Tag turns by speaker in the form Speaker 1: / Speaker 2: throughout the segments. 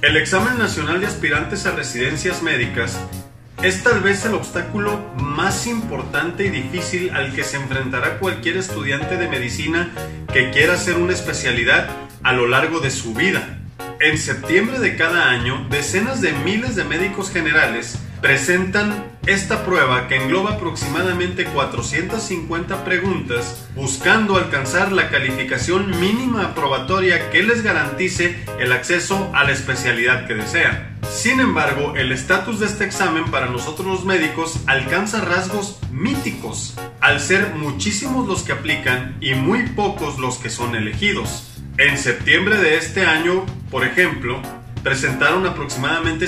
Speaker 1: El examen nacional de aspirantes a residencias médicas es tal vez el obstáculo más importante y difícil al que se enfrentará cualquier estudiante de medicina que quiera hacer una especialidad a lo largo de su vida. En septiembre de cada año, decenas de miles de médicos generales presentan esta prueba que engloba aproximadamente 450 preguntas buscando alcanzar la calificación mínima aprobatoria que les garantice el acceso a la especialidad que desean. Sin embargo, el estatus de este examen para nosotros los médicos alcanza rasgos míticos, al ser muchísimos los que aplican y muy pocos los que son elegidos. En septiembre de este año, por ejemplo, presentaron aproximadamente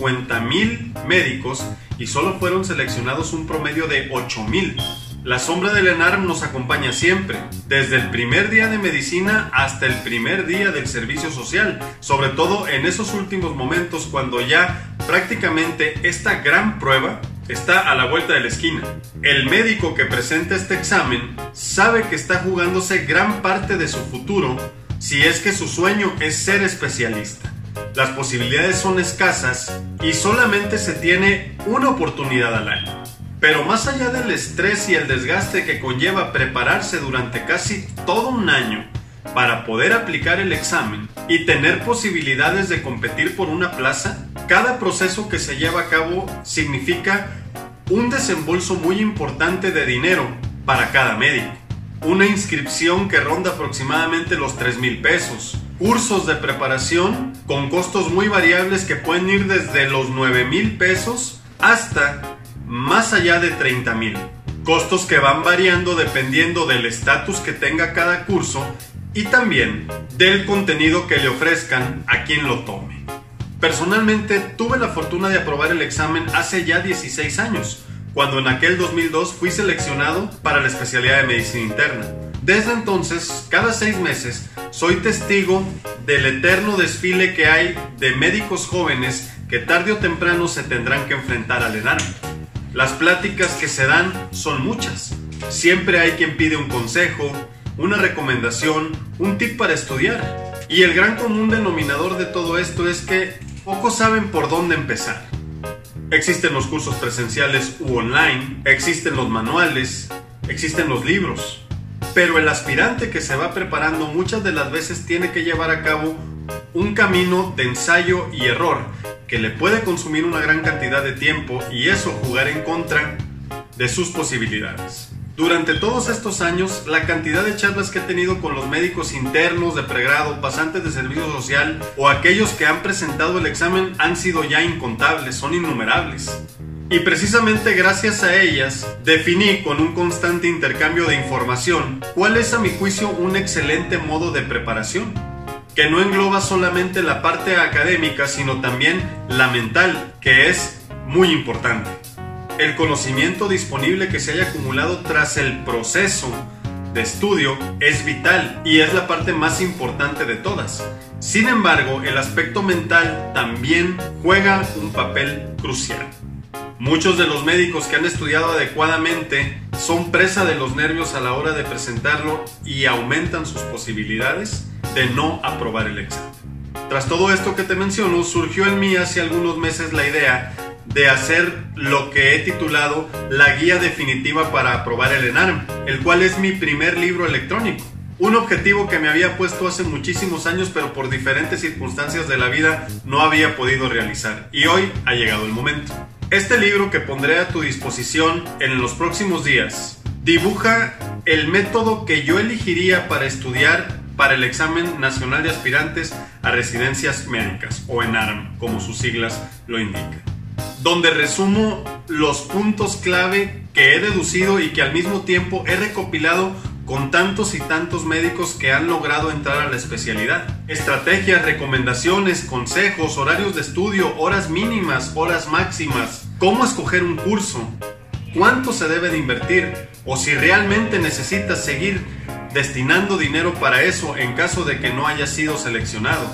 Speaker 1: 50,000 médicos y solo fueron seleccionados un promedio de 8,000. La sombra del ENARM nos acompaña siempre, desde el primer día de medicina hasta el primer día del servicio social, sobre todo en esos últimos momentos cuando ya prácticamente esta gran prueba está a la vuelta de la esquina. El médico que presenta este examen sabe que está jugándose gran parte de su futuro si es que su sueño es ser especialista. Las posibilidades son escasas y solamente se tiene una oportunidad al año. Pero más allá del estrés y el desgaste que conlleva prepararse durante casi todo un año para poder aplicar el examen y tener posibilidades de competir por una plaza, cada proceso que se lleva a cabo significa un desembolso muy importante de dinero para cada médico. Una inscripción que ronda aproximadamente los 3,000 pesos. Cursos de preparación con costos muy variables que pueden ir desde los 9,000 pesos hasta más allá de 30,000. Costos que van variando dependiendo del estatus que tenga cada curso y también del contenido que le ofrezcan a quien lo tome. Personalmente tuve la fortuna de aprobar el examen hace ya 16 años, cuando en aquel 2002 fui seleccionado para la especialidad de medicina interna. Desde entonces, cada 6 meses, soy testigo del eterno desfile que hay de médicos jóvenes que tarde o temprano se tendrán que enfrentar al ENARM. Las pláticas que se dan son muchas. Siempre hay quien pide un consejo, una recomendación, un tip para estudiar. Y el gran común denominador de todo esto es que pocos saben por dónde empezar. Existen los cursos presenciales u online, existen los manuales, existen los libros. Pero el aspirante que se va preparando muchas de las veces tiene que llevar a cabo un camino de ensayo y error que le puede consumir una gran cantidad de tiempo y eso jugar en contra de sus posibilidades. Durante todos estos años, la cantidad de charlas que he tenido con los médicos internos de pregrado, pasantes de servicio social o aquellos que han presentado el examen han sido ya incontables, son innumerables. Y precisamente gracias a ellas definí con un constante intercambio de información cuál es a mi juicio un excelente modo de preparación, que no engloba solamente la parte académica sino también la mental, que es muy importante. El conocimiento disponible que se haya acumulado tras el proceso de estudio es vital y es la parte más importante de todas. Sin embargo, el aspecto mental también juega un papel crucial. Muchos de los médicos que han estudiado adecuadamente son presa de los nervios a la hora de presentarlo y aumentan sus posibilidades de no aprobar el examen. Tras todo esto que te menciono, surgió en mí hace algunos meses la idea de hacer lo que he titulado la guía definitiva para aprobar el ENARM, el cual es mi primer libro electrónico. Un objetivo que me había puesto hace muchísimos años, pero por diferentes circunstancias de la vida no había podido realizar, y hoy ha llegado el momento. Este libro que pondré a tu disposición en los próximos días dibuja el método que yo elegiría para estudiar para el examen nacional de aspirantes a residencias médicas, o ENARM, como sus siglas lo indican, donde resumo los puntos clave que he deducido y que al mismo tiempo he recopilado con tantos y tantos médicos que han logrado entrar a la especialidad. Estrategias, recomendaciones, consejos, horarios de estudio, horas mínimas, horas máximas, cómo escoger un curso, cuánto se debe de invertir o si realmente necesitas seguir destinando dinero para eso en caso de que no hayas sido seleccionado.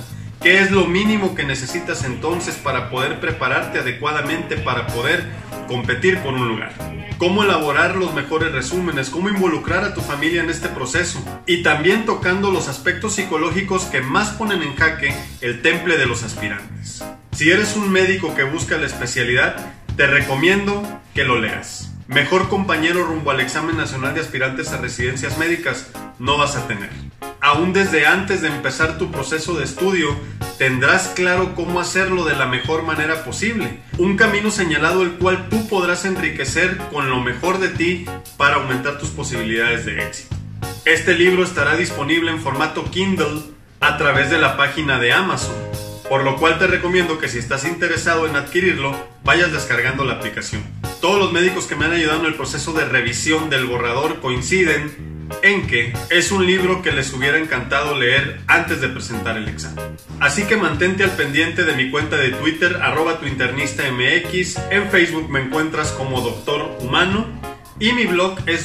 Speaker 1: ¿Qué es lo mínimo que necesitas entonces para poder prepararte adecuadamente para poder competir por un lugar? Cómo elaborar los mejores resúmenes, cómo involucrar a tu familia en este proceso y también tocando los aspectos psicológicos que más ponen en jaque el temple de los aspirantes. Si eres un médico que busca la especialidad, te recomiendo que lo leas. Mejor compañero rumbo al examen nacional de aspirantes a residencias médicas no vas a tener. Aún desde antes de empezar tu proceso de estudio, tendrás claro cómo hacerlo de la mejor manera posible. Un camino señalado el cual tú podrás enriquecer con lo mejor de ti para aumentar tus posibilidades de éxito. Este libro estará disponible en formato Kindle a través de la página de Amazon, por lo cual te recomiendo que si estás interesado en adquirirlo, vayas descargando la aplicación. Todos los médicos que me han ayudado en el proceso de revisión del borrador coinciden en que es un libro que les hubiera encantado leer antes de presentar el examen. Así que mantente al pendiente de mi cuenta de Twitter, @tuinternista_mx, en Facebook me encuentras como Doctor Humano y mi blog es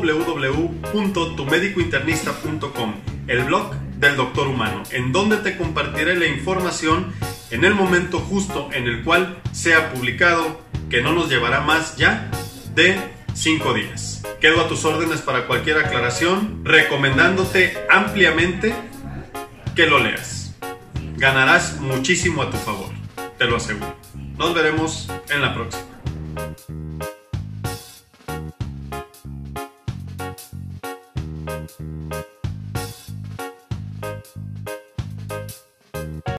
Speaker 1: www.tumedicointernista.com, el blog del Doctor Humano, en donde te compartiré la información en el momento justo en el cual sea publicado, que no nos llevará más ya de 5 días. Quedo a tus órdenes para cualquier aclaración, recomendándote ampliamente que lo leas. Ganarás muchísimo a tu favor, te lo aseguro. Nos veremos en la próxima.